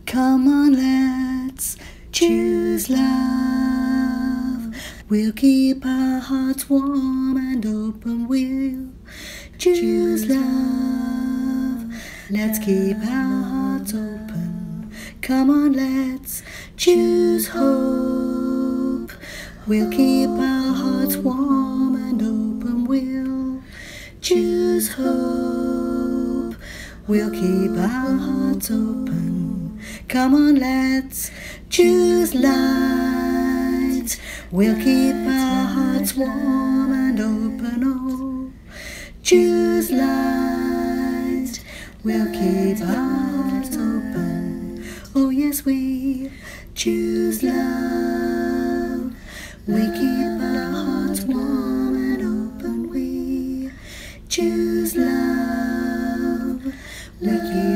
Come on, let's choose love. We'll keep our hearts warm and open. We'll choose love. Let's keep our hearts open. Come on, let's choose hope. We'll keep our hearts warm and open. We'll choose hope. We'll keep our hearts open. Come on, let's choose light. We'll keep our hearts warm and open. Oh, choose light. We'll keep our hearts open. Oh yes, we choose love. We keep our hearts warm and open. We choose love. We keep